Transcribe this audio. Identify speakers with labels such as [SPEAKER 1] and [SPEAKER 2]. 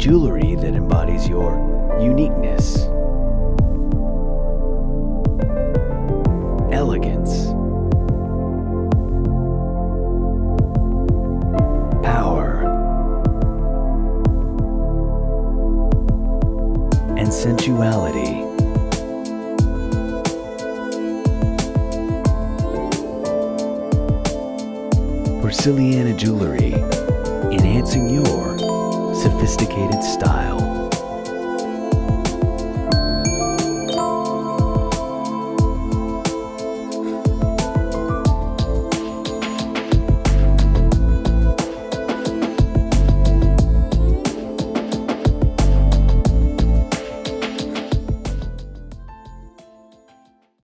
[SPEAKER 1] Jewelry that embodies your uniqueness, elegance, power, and sensuality. Porceliana Jewelry, enhancing your sophisticated style.